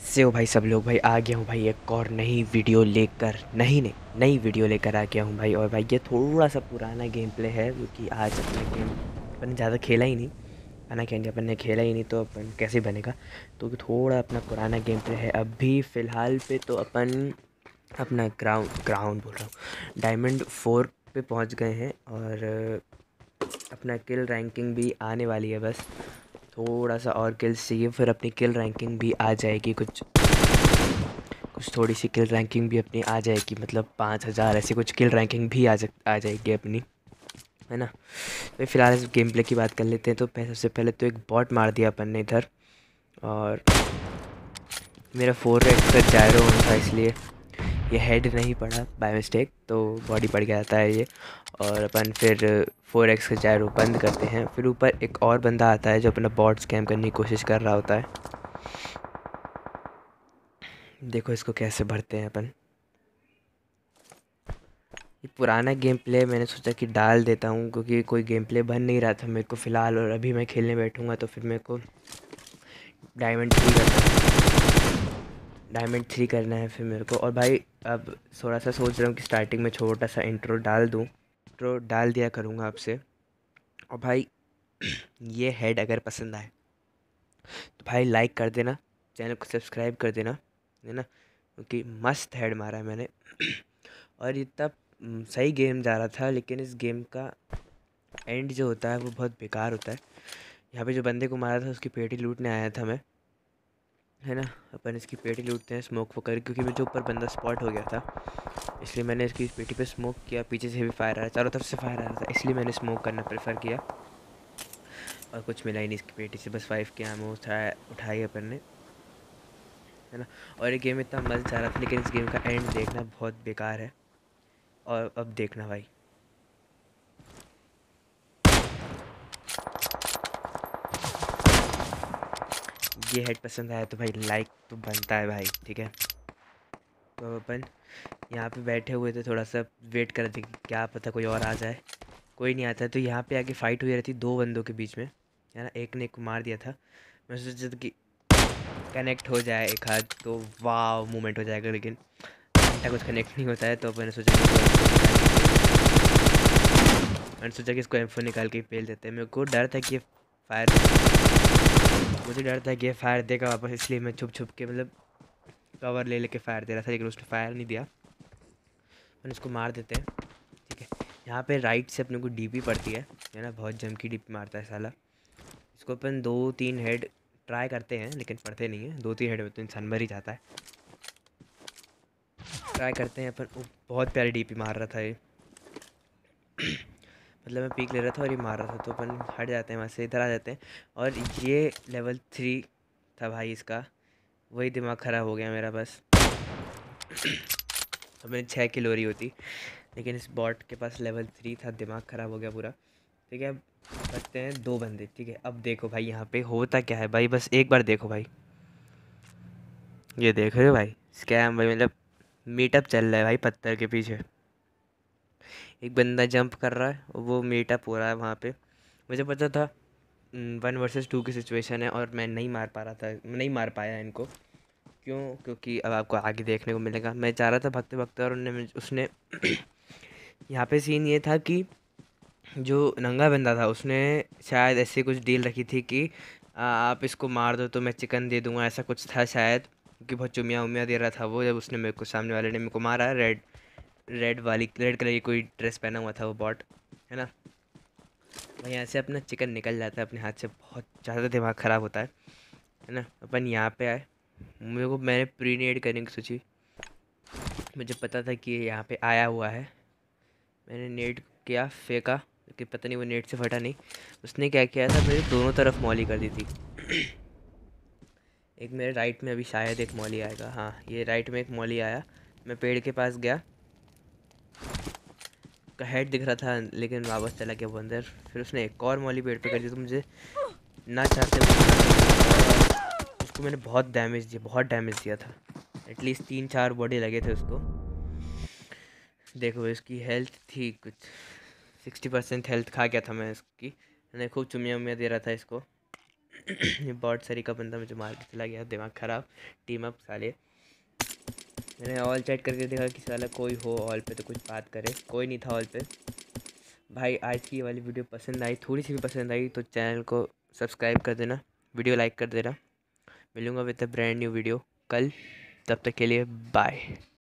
कैसे हो भाई सब लोग। भाई आ गया हूँ भाई एक और नई वीडियो लेकर आ गया हूँ भाई। और भाई ये थोड़ा सा पुराना गेम प्ले है क्योंकि आज अपना गेम अपन ने ज़्यादा खेला ही नहीं है ना। क्या अपन ने खेला ही नहीं तो अपन कैसे बनेगा। तो थोड़ा अपना पुराना गेम प्ले है अभी फ़िलहाल पे। तो अपन अपना ग्राउंड ग्राउंड बोल रहा हूँ, डायमंड 4 पे पहुँच गए हैं। और अपना किल रैंकिंग भी आने वाली है। बस थोड़ा सा और किल्स चाहिए फिर अपनी किल रैंकिंग भी आ जाएगी। कुछ कुछ थोड़ी सी किल रैंकिंग भी अपनी आ जाएगी, मतलब 5,000 ऐसी कुछ किल रैंकिंग भी आ जाएगी अपनी, है ना। तो फिलहाल इस गेम प्ले की बात कर लेते हैं। तो सबसे पहले तो एक बॉट मार दिया अपन ने इधर। और मेरा 4x का जायरो ऑन था इसलिए ये हेड नहीं पड़ा बाय मिस्टेक, तो बॉडी पड़ गया जाता है ये। और अपन फिर 4x का जायरो बंद करते हैं। फिर ऊपर एक और बंदा आता है जो अपना बॉट स्कैम करने की कोशिश कर रहा होता है। देखो इसको कैसे भरते हैं अपन। ये पुराना गेम प्ले मैंने सोचा कि डाल देता हूँ क्योंकि कोई गेम प्ले बन नहीं रहा था मेरे को फ़िलहाल। और अभी मैं खेलने बैठूँगा तो फिर मेरे को डायमंड 3 करना है फिर मेरे को। और भाई अब थोड़ा सा सोच रहा हूँ कि स्टार्टिंग में छोटा सा इंट्रो डाल दूँ। इंट्रो डाल दिया करूँगा आपसे। और भाई ये हेड अगर पसंद आए तो भाई लाइक कर देना, चैनल को सब्सक्राइब कर देना, है ना। क्योंकि मस्त हेड मारा है मैंने। और ये तब सही गेम जा रहा था लेकिन इस गेम का एंड जो होता है वो बहुत बेकार होता है। यहाँ पे जो बंदे को मारा था उसकी पेटी लूटने आया था मैं, है ना। अपन इसकी पेटी लूटते हैं स्मोक वो कर, क्योंकि मुझे ऊपर बंदा स्पॉट हो गया था इसलिए मैंने इसकी पेटी पे स्मोक किया। पीछे से भी फायर आ रहा था, चारों तरफ से फायर आ रहा था, इसलिए मैंने स्मोक करना प्रेफर किया। और कुछ मिला ही नहीं इसकी पेटी से, बस 5 के आमो उठाई अपन ने, है ना। और ये गेम इतना मज़ा जा रहा था लेकिन इस गेम का एंड देखना बहुत बेकार है। और अब देखना भाई, ये हेड पसंद आया तो भाई लाइक तो बनता है भाई, ठीक है। तो अपन यहाँ पे बैठे हुए थे, थोड़ा सा वेट कर रहे थे कि क्या पता कोई और आ जाए। कोई नहीं आता है तो यहाँ पे आके फाइट हुई रहती दो बंदों के बीच में, है ना। एक ने को मार दिया था, मैं सोचा था कि कनेक्ट हो जाए एक हाथ तो वाह मूवमेंट हो जाएगा, लेकिन घंटा कुछ कनेक्ट नहीं होता है। तो मैंने सोचा कि इसको M4 निकाल के पेल देते हैं। मेरे को डर था कि ये फायर मुझे डर था कि ये फायर देगा वापस, इसलिए मैं छुप छुप के मतलब कवर ले लेके फायर दे रहा था, लेकिन उसने फायर नहीं दिया। अपन इसको मार देते हैं, ठीक है। यहाँ पे राइट से अपने को डीपी पड़ती है ना। बहुत जम की डीपी मारता है साला। इसको अपन 2-3 हेड ट्राई करते हैं लेकिन पड़ते नहीं है। 2-3 हेड में तो इंसान मर ही जाता है। ट्राई करते हैं अपन। बहुत प्यारी डीपी मार रहा था ये। मतलब मैं पीक ले रहा था और ये मार रहा था, तो अपन हट जाते हैं वहाँ से, इधर आ जाते हैं। और ये लेवल 3 था भाई इसका, वही दिमाग ख़राब हो गया मेरा बस। अब मैंने 6 किल हो रही होती, लेकिन इस बॉट के पास लेवल 3 था, दिमाग ख़राब हो गया पूरा, ठीक है। अब बचते हैं दो बंदे, ठीक है। अब देखो भाई यहाँ पे होता क्या है भाई, बस एक बार देखो भाई। ये देख रहे हो भाई, स्कैम भाई, मतलब मीटअप चल रहा है भाई पत्थर के पीछे। एक बंदा जंप कर रहा है, वो मीटअप हो रहा है वहाँ पे। मुझे पता था 1 वर्सेस 2 की सिचुएशन है और मैं नहीं मार पा रहा था, नहीं मार पाया इनको। क्यों? क्योंकि अब आपको आगे देखने को मिलेगा। मैं जा रहा था भागते भागते और उसने यहाँ पे सीन ये था कि जो नंगा बंदा था उसने शायद ऐसे कुछ डील रखी थी कि आप इसको मार दो तो मैं चिकन दे दूंगा, ऐसा कुछ था शायद। क्योंकि बहुत चुमिया उमिया दे रहा था वो, जब उसने मेरे को, सामने वाले ने मेरे को मारा। रेड कलर की कोई ड्रेस पहना हुआ था वो बॉट, है ना। वहीं यहाँ से अपना चिकन निकल जाता है अपने हाथ से, बहुत ज़्यादा दिमाग ख़राब होता है ना। अपन यहाँ पे आए, मैंने प्री नेड करने की सोची। मुझे पता था कि ये यहाँ पे आया हुआ है। मैंने नेट किया, फेंका, लेकिन पता नहीं वो नेट से फटा नहीं। उसने क्या किया था, मेरे दोनों तरफ मौली कर दी थी। एक मेरे राइट में अभी शायद एक मौली आएगा, हाँ ये राइट में एक मौली आया। मैं पेड़ के पास गया, का हेड दिख रहा था लेकिन वापस चला गया वो अंदर। फिर उसने एक और मौली पेड़ पे कर दी, तो मुझे ना चाहते हुए उसको मैंने बहुत डैमेज दिया था। एटलीस्ट 3-4 बॉडी लगे थे उसको। देखो इसकी हेल्थ थी कुछ 60% हेल्थ खा गया था मैं इसकी। मैंने खूब चुमिया उमिया दे रहा था इसको। ये बॉट सरी का बंदा मुझे मार के चला गया, दिमाग ख़राब। टीम अप साले। मैंने ऑल चैट करके देखा कि साला कोई हो ऑल पे तो कुछ बात करे, कोई नहीं था ऑल पे। भाई आज की ये वाली वीडियो पसंद आई, थोड़ी सी भी पसंद आई तो चैनल को सब्सक्राइब कर देना, वीडियो लाइक कर देना। मिलूँगा with a brand new video कल, तब तक के लिए बाय।